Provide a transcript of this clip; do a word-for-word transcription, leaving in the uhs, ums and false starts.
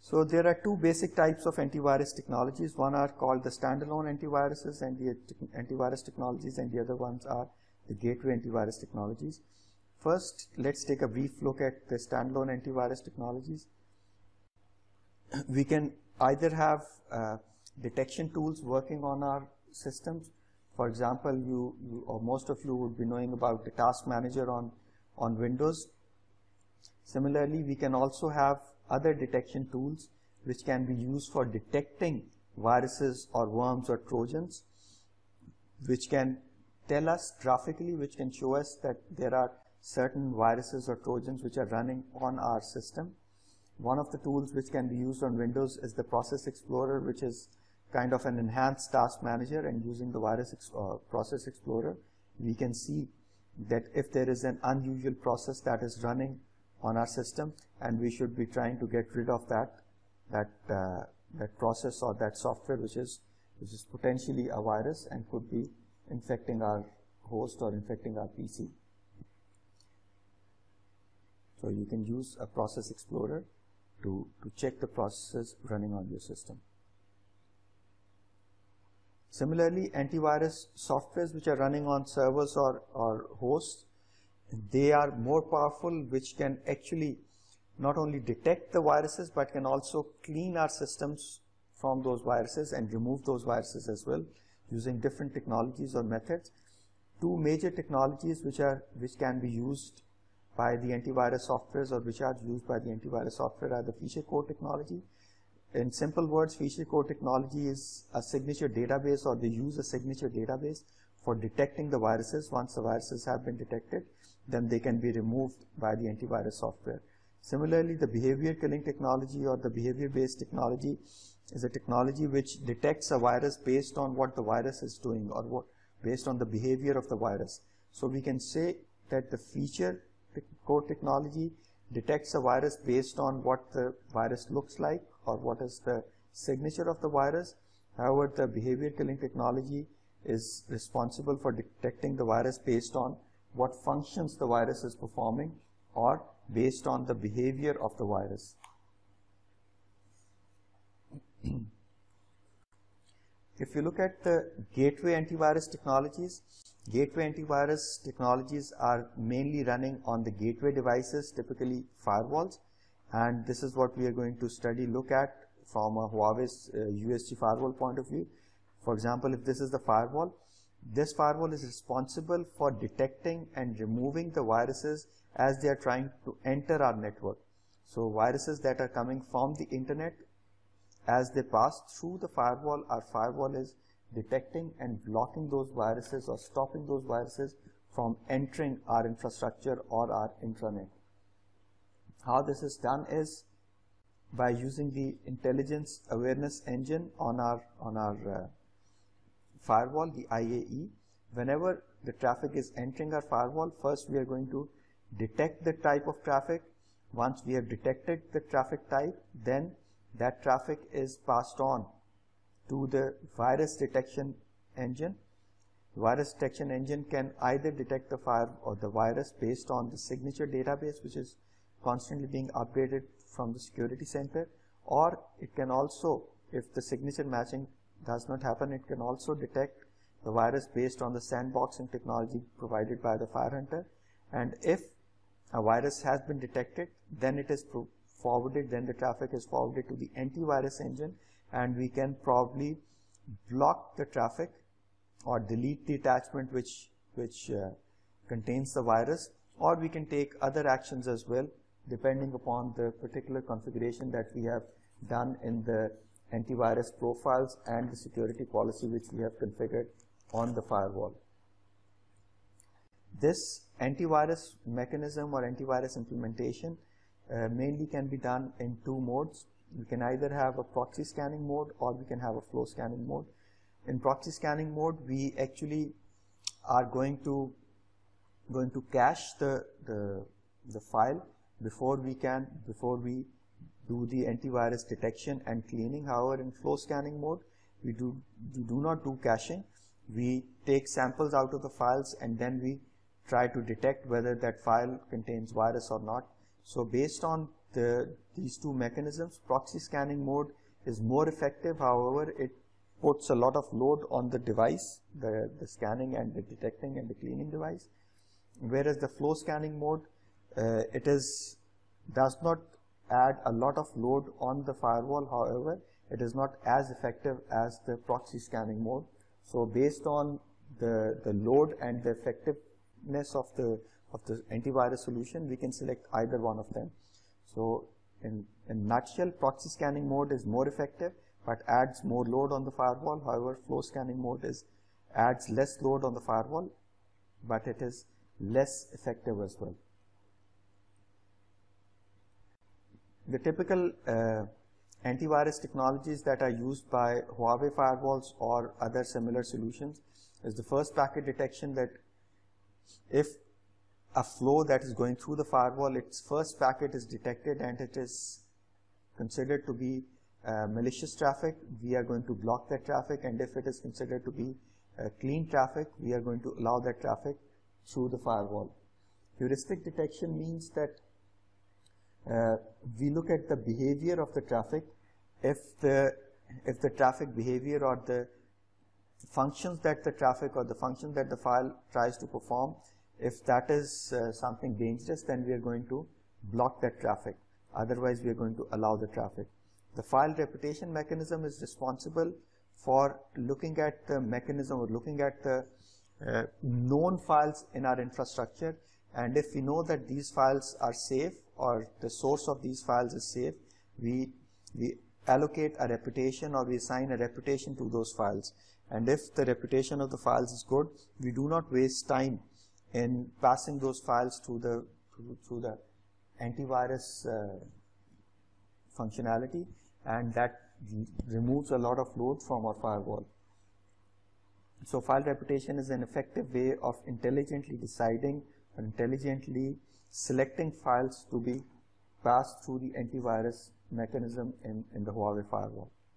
So there are two basic types of antivirus technologies. One are called the standalone antiviruses and the antivirus technologies, and the other ones are the gateway antivirus technologies. First, let's take a brief look at the standalone antivirus technologies. We can either have uh, detection tools working on our systems. For example, you, you or most of you would be knowing about the task manager on, on Windows. Similarly, we can also have other detection tools which can be used for detecting viruses or worms or trojans, which can tell us graphically, which can show us that there are certain viruses or trojans which are running on our system. One of the tools which can be used on Windows is the Process Explorer, which is kind of an enhanced task manager, and using the virus ex uh, Process Explorer, we can see that if there is an unusual process that is running on our system, and we should be trying to get rid of that that uh, that process or that software which is which is potentially a virus and could be infecting our host or infecting our P C. So you can use a Process Explorer to, to check the processes running on your system. Similarly, antivirus softwares which are running on servers or, or hosts, they are more powerful, which can actually not only detect the viruses but can also clean our systems from those viruses and remove those viruses as well, using different technologies or methods. Two major technologies which are which can be used by the antivirus softwares or which are used by the antivirus software are the feature code technology. In simple words, feature code technology is a signature database, or they use a signature database for detecting the viruses. Once the viruses have been detected, then they can be removed by the antivirus software. Similarly, the behavior killing technology or the behavior based technology is a technology which detects a virus based on what the virus is doing, or what based on the behavior of the virus. So we can say that the feature code technology detects a virus based on what the virus looks like or what is the signature of the virus. However, the behavior killing technology is responsible for detecting the virus based on what functions the virus is performing or based on the behavior of the virus. If you look at the gateway antivirus technologies, gateway antivirus technologies are mainly running on the gateway devices, typically firewalls, and this is what we are going to study, look at from a Huawei's uh, U S G firewall point of view. For example, if this is the firewall, this firewall is responsible for detecting and removing the viruses as they are trying to enter our network. So viruses that are coming from the internet, as they pass through the firewall, our firewall is detecting and blocking those viruses or stopping those viruses from entering our infrastructure or our intranet. How this is done is by using the intelligence awareness engine on our on our uh, firewall, the I A E. Whenever the traffic is entering our firewall, first we are going to detect the type of traffic. Once we have detected the traffic type, then that traffic is passed on to the virus detection engine. The virus detection engine can either detect the fire or the virus based on the signature database, which is constantly being updated from the security center, or it can also, if the signature matching does not happen, it can also detect the virus based on the sandboxing technology provided by the FireHunter. And if a virus has been detected, then it is forwarded, then the traffic is forwarded to the antivirus engine, and we can probably block the traffic or delete the attachment which which uh, contains the virus, or we can take other actions as well, depending upon the particular configuration that we have done in the antivirus profiles and the security policy which we have configured on the firewall. This antivirus mechanism or antivirus implementation uh, mainly can be done in two modes. We can either have a proxy scanning mode or we can have a flow scanning mode. In proxy scanning mode, we actually are going to going to cache the the, the file before we can before we do the antivirus detection and cleaning. However, in flow scanning mode, we do we do not do caching. We take samples out of the files and then we try to detect whether that file contains virus or not. So based on the, these two mechanisms. Proxy scanning mode is more effective, however, it puts a lot of load on the device, the, the scanning and the detecting and the cleaning device. Whereas the flow scanning mode, uh, it is does not add a lot of load on the firewall, however, it is not as effective as the proxy scanning mode. So based on the, the load and the effectiveness of the, of the antivirus solution, we can select either one of them. So in, in a nutshell, proxy scanning mode is more effective, but adds more load on the firewall. However, flow scanning mode is adds less load on the firewall, but it is less effective as well. The typical uh, antivirus technologies that are used by Huawei firewalls or other similar solutions is the first packet detection, that if a flow that is going through the firewall, its first packet is detected and it is considered to be uh, malicious traffic, we are going to block that traffic, and if it is considered to be uh, clean traffic, we are going to allow that traffic through the firewall. Heuristic detection means that uh, we look at the behavior of the traffic. If the if the traffic behavior or the functions that the traffic or the function that the file tries to perform, if that is uh, something dangerous, then we are going to block that traffic. Otherwise, we are going to allow the traffic. The file reputation mechanism is responsible for looking at the mechanism or looking at the uh, known files in our infrastructure, and if we know that these files are safe or the source of these files is safe, we we allocate a reputation or we assign a reputation to those files. And if the reputation of the files is good, we do not waste time in passing those files through the through, through the antivirus uh, functionality, and that removes a lot of load from our firewall. So file reputation is an effective way of intelligently deciding or intelligently selecting files to be passed through the antivirus mechanism in, in the Huawei firewall.